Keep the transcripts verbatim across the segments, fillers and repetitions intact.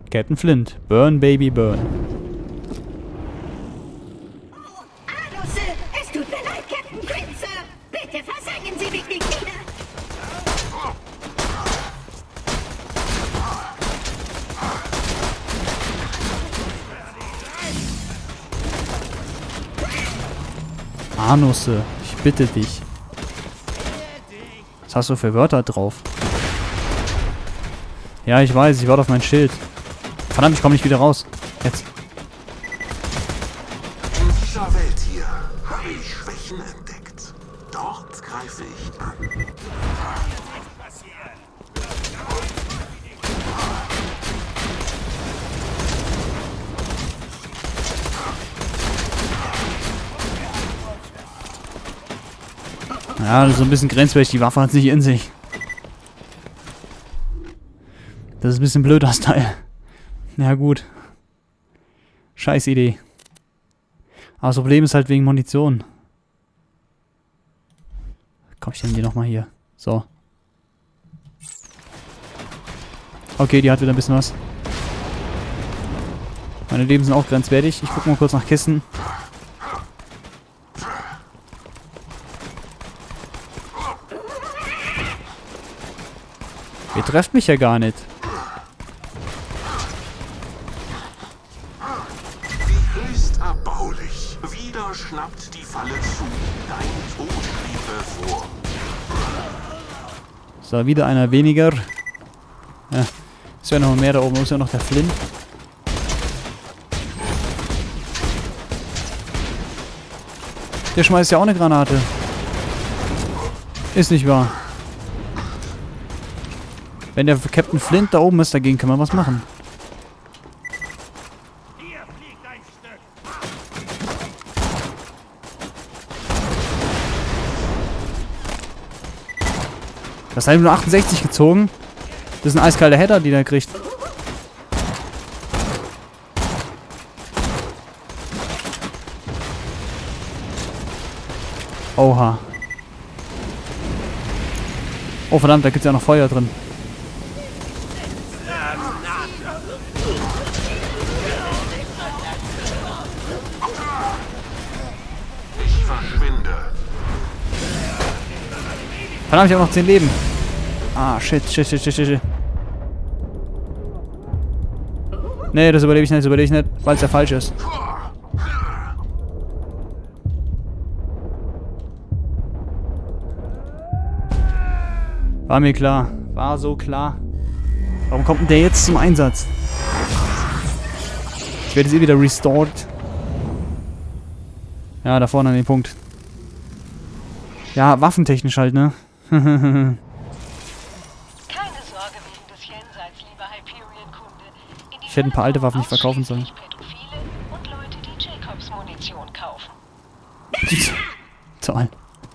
Captain Flint. Burn, Baby, burn. Hallo, Sir. Es tut mir leid, Captain Flint, Sir. Bitte versagen Sie mich nicht wieder. Anusse, ich bitte dich. Was hast du für Wörter drauf? Ja, ich weiß, ich warte auf mein Schild. Verdammt, ich komme nicht wieder raus. Jetzt. In dieser Welt hier habe ich Schwächen entdeckt. Dort greife ich an. Ja, so ein bisschen grenzwertig. Die Waffe hat sich in sich. Das ist ein bisschen blöd, das Teil. Ja, gut. Scheiß Idee. Aber das Problem ist halt wegen Munition. Komm, ich nehme die nochmal hier. So. Okay, die hat wieder ein bisschen was. Meine Leben sind auch grenzwertig. Ich gucke mal kurz nach Kisten. Ihr trefft mich ja gar nicht. Wie höchst erbaulich. Wieder schnappt die Falle zu. Dein Tod steht bevor. So, wieder einer weniger. Ja, ist ja noch mehr da oben. Wo ist ja noch der Flint? Der schmeißt ja auch eine Granate. Ist nicht wahr. Wenn der Captain Flint da oben ist, dagegen können wir was machen. Das hat nur achtundsechzig gezogen. Das ist ein eiskalter Header, die der kriegt. Oha. Oh verdammt, da gibt es ja noch Feuer drin. Ich verschwinde. Verdammt, ich habe noch zehn Leben. Ah, shit, shit, shit, shit, shit. Nee, das überlebe ich nicht, das überlebe ich nicht, weil es ja falsch ist. War mir klar. War so klar. Warum kommt denn der jetzt zum Einsatz? Ich werde jetzt eh wieder restored. Ja, da vorne an den Punkt. Ja, waffentechnisch halt, ne? Keine Sorge wegen des Jenseits, lieber Hyperion-Kunde. Ich hätte ein paar alte Waffen nicht verkaufen sollen. Pädophile und Leute, die Jacobs-Munition kaufen. Toll.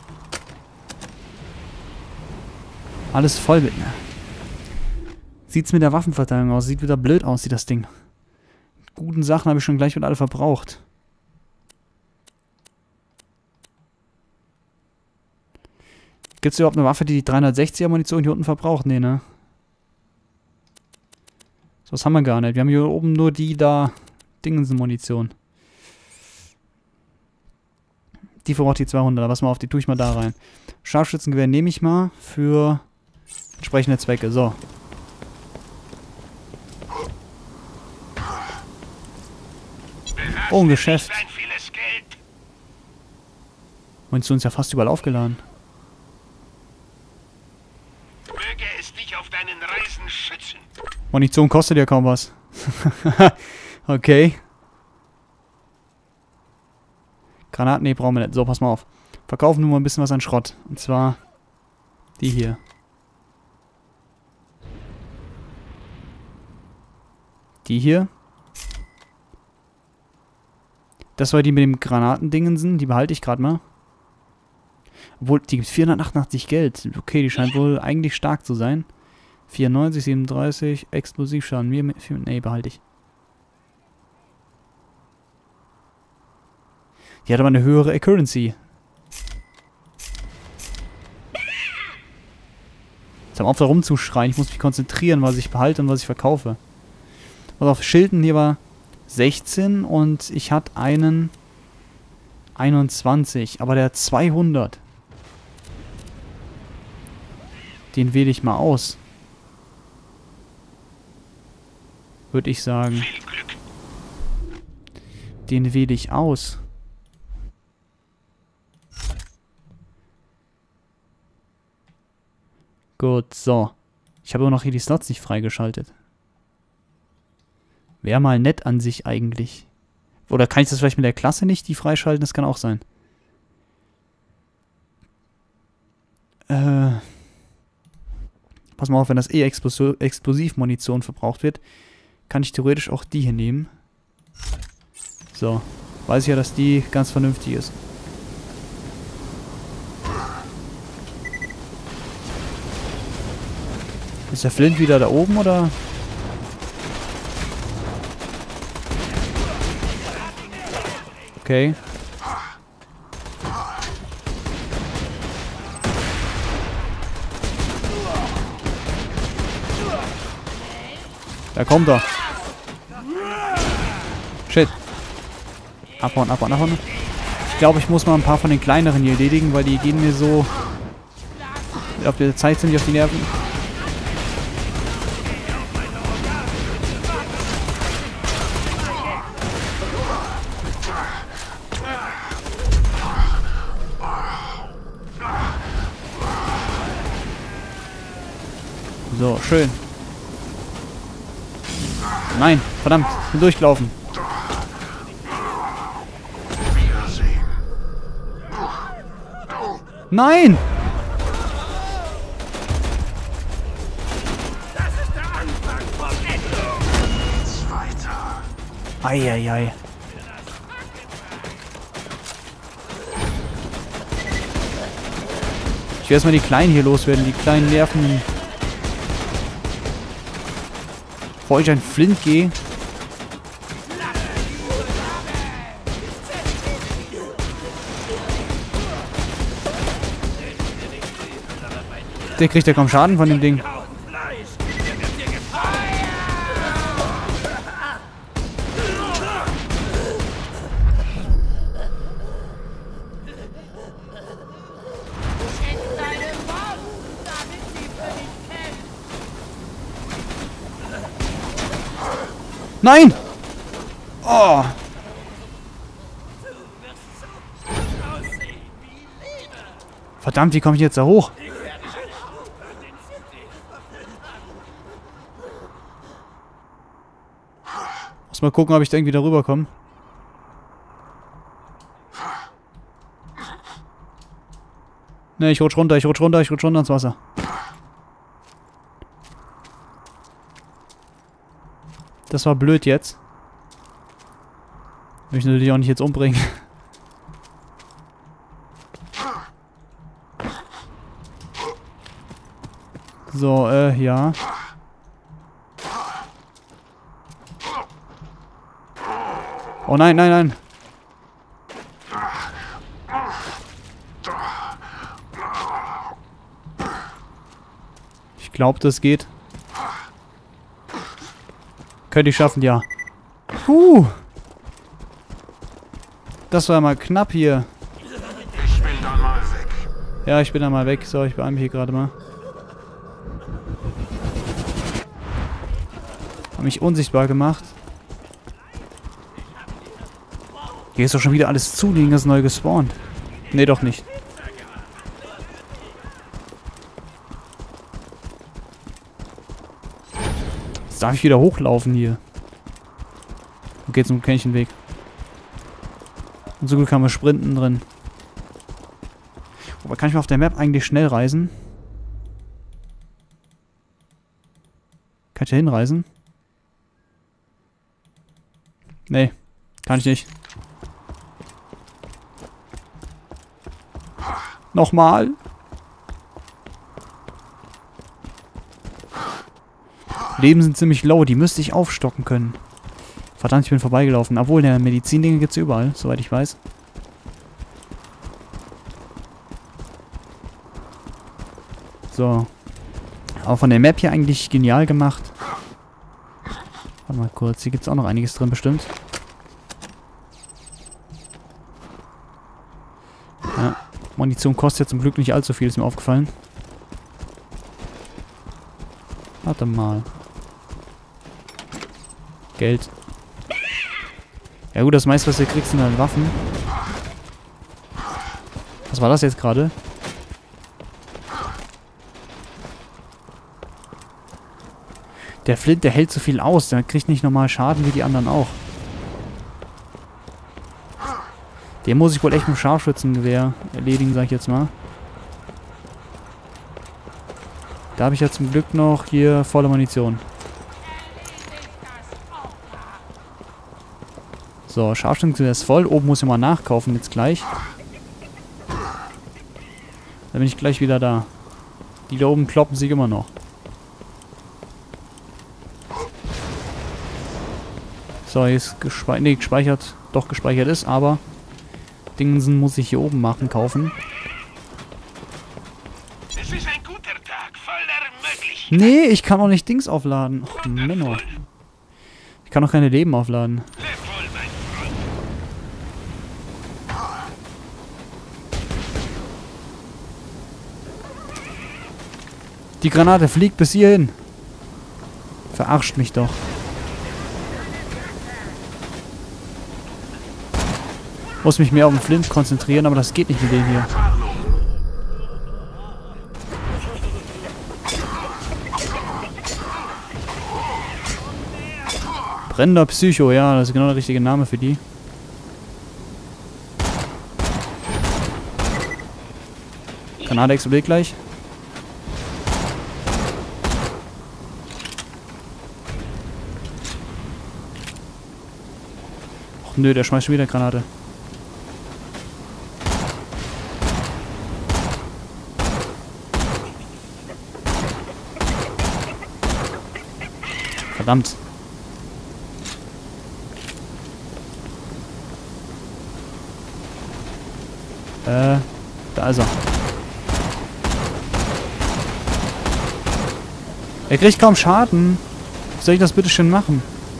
Alles voll mit, ne? Sieht's mit der Waffenverteilung aus? Sieht wieder blöd aus, sieht das Ding. Guten Sachen habe ich schon gleich mit alle verbraucht. Gibt's überhaupt eine Waffe, die die dreihundertsechziger Munition hier unten verbraucht? Nee, ne? So was haben wir gar nicht. Wir haben hier oben nur die da Dingensen-Munition. Die verbraucht die zweihundert. Pass mal auf, die tue ich mal da rein. Scharfschützengewehr nehme ich mal für entsprechende Zwecke. So. Oh, ein Geschäft. Munition ist ja fast überall aufgeladen. Möge es dich auf deinen Reisen schützen. Munition kostet ja kaum was. Okay. Granaten, nee, brauchen wir nicht. So, pass mal auf. Verkaufen nur mal ein bisschen was an Schrott. Und zwar die hier. Die hier. Das war die mit dem Granatendingensen. Die behalte ich gerade mal. Obwohl, die gibt vierhundertachtundachtzig Geld. Okay, die scheint wohl eigentlich stark zu sein. vierundneunzig, siebenunddreißig, Explosivschaden. Mir, nee, behalte ich. Die hat aber eine höhere Accuracy. Jetzt haben wir auf da rumzuschreien. Ich muss mich konzentrieren, was ich behalte und was ich verkaufe. Pass auf, Schilden hier war sechzehn und ich hatte einen einundzwanzig, aber der hat zweihundert. Den wähle ich mal aus. Würde ich sagen. Den wähle ich aus. Gut, so. Ich habe aber noch hier die Slots nicht freigeschaltet. Wäre mal nett an sich eigentlich. Oder kann ich das vielleicht mit der Klasse nicht, die freischalten? Das kann auch sein. Äh... Pass mal auf, wenn das eh Explos- Explosivmunition verbraucht wird, kann ich theoretisch auch die hier nehmen. So. Weiß ich ja, dass die ganz vernünftig ist. Ist der Flint wieder da oben, oder? Okay. Da kommt er. Shit. Abhauen, abhauen, abhauen. Ich glaube, ich muss mal ein paar von den kleineren hier erledigen, weil die gehen mir so... Auf der Zeit ziemlich auf die Nerven. So, schön. Nein, verdammt, ich bin durchgelaufen. Nein! Eieiei. Ich will erstmal die Kleinen hier loswerden, die kleinen Nerven. Bevor ich ein Flint gehe. Der kriegt ja kaum Schaden von dem Ding. Nein! Oh! Verdammt, wie komme ich jetzt da hoch? Muss mal gucken, ob ich da irgendwie darüber komme. Ne, ich rutsch runter, ich rutsch runter, ich rutsch runter ins Wasser. Das war blöd jetzt. Will ich natürlich auch nicht jetzt umbringen. So, äh, ja. Oh nein, nein, nein. Ich glaube, das geht. Könnte ich schaffen, ja. Puh. Das war mal knapp hier. Ich bin dann mal weg. Ja, ich bin dann mal weg. So, ich beeile mich hier gerade mal. Hab mich unsichtbar gemacht. Hier ist doch schon wieder alles zu, Ding ist neu gespawnt. Nee, doch nicht. Jetzt darf ich wieder hochlaufen hier. Okay, zum Kännchenweg. Und so gut kann man sprinten drin. Aber kann ich mal auf der Map eigentlich schnell reisen? Kann ich da hinreisen? Nee, kann ich nicht. Nochmal. Leben sind ziemlich low, die müsste ich aufstocken können. Verdammt, ich bin vorbeigelaufen. Obwohl, der Medizindinge gibt es überall, soweit ich weiß. So. Aber von der Map hier eigentlich genial gemacht. Warte mal kurz, hier gibt es auch noch einiges drin bestimmt. Ja, Munition kostet ja zum Glück nicht allzu viel, ist mir aufgefallen. Warte mal. Geld. Ja gut, das meiste, was du kriegst, sind dann Waffen. Was war das jetzt gerade? Der Flint, der hält so viel aus. Der kriegt nicht normal Schaden wie die anderen auch. Den muss ich wohl echt mit dem Scharfschützengewehr erledigen, sag ich jetzt mal. Da habe ich ja zum Glück noch hier volle Munition. So, Scharfschützengewehr ist voll. Oben muss ich mal nachkaufen jetzt gleich. Dann bin ich gleich wieder da. Die da oben kloppen sich immer noch. So, hier ist gespeichert. Nee, gespeichert. Doch, gespeichert ist, aber Dingsen muss ich hier oben machen, kaufen. Es ist ein guter Tag, voller Möglichkeiten. Nee, ich kann auch nicht Dings aufladen. Och, Menno. Ich kann auch keine Leben aufladen. Leb wohl, mein Freund. Die Granate fliegt bis hierhin. Verarscht mich doch. Muss mich mehr auf den Flint konzentrieren, aber das geht nicht mit dem hier. Brennender Psycho, ja, das ist genau der richtige Name für die. Granate explodiert gleich. Och nö, der schmeißt schon wieder Granate. Verdammt. Äh, da ist er. Er kriegt kaum Schaden. Wie soll ich das bitte schön machen?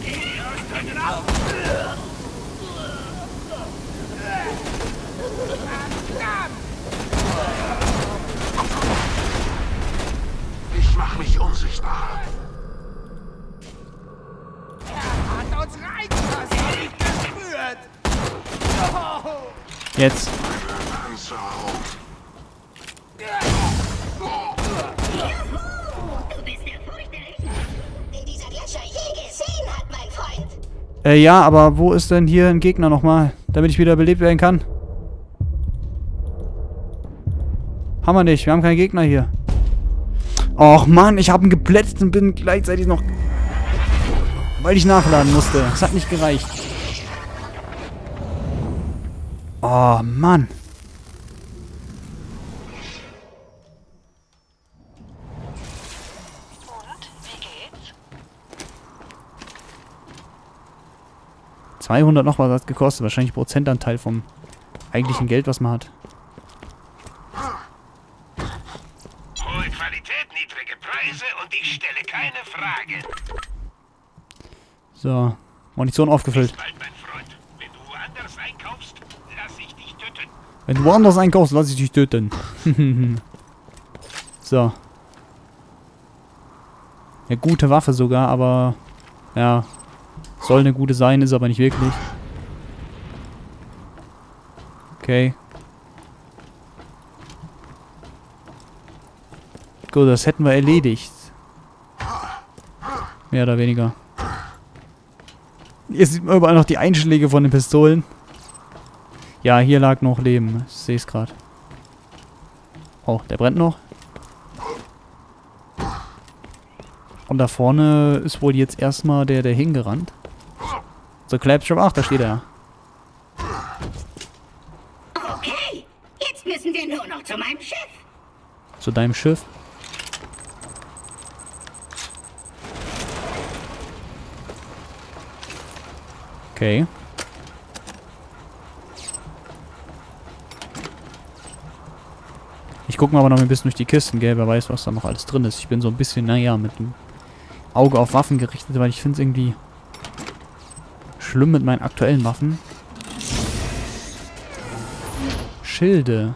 Ich mach mich unsichtbar. Jetzt. Panzer. Du bist der fürchterlichste, den dieser Gletscher je gesehen hat, mein Freund. Äh, ja, aber wo ist denn hier ein Gegner nochmal, damit ich wieder belebt werden kann? Haben wir nicht, wir haben keinen Gegner hier. Och Mann, ich habe ihn geplätzt und bin gleichzeitig noch... Weil ich nachladen musste. Das hat nicht gereicht. Oh Mann. Und, wie geht's? zweihundert noch was hat gekostet. Wahrscheinlich Prozentanteil vom eigentlichen Geld, was man hat. Hohe Qualität, niedrige Preise und ich stelle keine Fragen. So, Munition aufgefüllt. Bald, mein Freund. Wenn du woanders einkaufst, lass ich dich töten. Wenn du woanders einkaufst, lass ich dich töten. So. Eine gute Waffe sogar, aber... Ja. Soll eine gute sein, ist aber nicht wirklich. Okay. Gut, das hätten wir erledigt. Mehr oder weniger. Hier sieht man überall noch die Einschläge von den Pistolen. Ja, hier lag noch Leben. Ich sehe es gerade. Oh, der brennt noch. Und da vorne ist wohl jetzt erstmal der, der hingerannt. So, Claptrap. Ach, da steht er. Okay, jetzt müssen wir nur noch zu meinem Schiff. Zu deinem Schiff. Okay. Ich gucke mal aber noch ein bisschen durch die Kisten, gell? Wer weiß, was da noch alles drin ist. Ich bin so ein bisschen, naja, mit dem Auge auf Waffen gerichtet, weil ich finde es irgendwie schlimm mit meinen aktuellen Waffen. Schilde.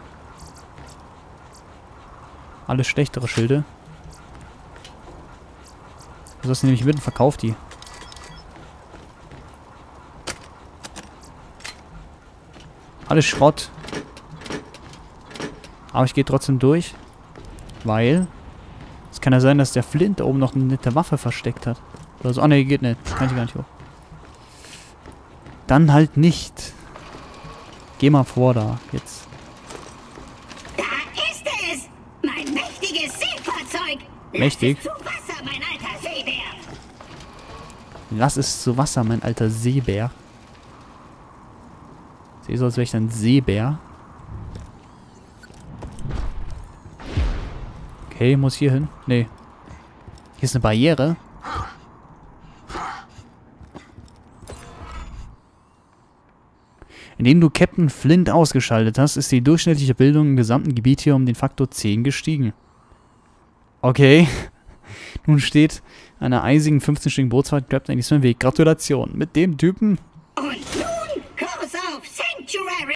Alles schlechtere Schilde. Du hast nämlich mit und verkauft die. Alles Schrott. Aber ich gehe trotzdem durch. Weil es kann ja sein, dass der Flint da oben noch eine nette Waffe versteckt hat. Oder so. Ah ne, geht nicht. Kann ich gar nicht hoch. Dann halt nicht. Geh mal vor da. Jetzt. Da ist es! Mein mächtiges Seefahrzeug! Mächtig? Lass es zu Wasser, mein alter Seebär! Lass es zu Wasser, mein alter Seebär. Sehe so, als wäre ich ein Seebär. Okay, muss hier hin. Nee. Hier ist eine Barriere. Indem du Captain Flint ausgeschaltet hast, ist die durchschnittliche Bildung im gesamten Gebiet hier um den Faktor zehn gestiegen. Okay. Nun steht einer eisigen fünfzehnstündigen Bootsfahrt Captain in diesem Weg. Gratulation. Mit dem Typen... Und nun Kurs auf Sanctuary!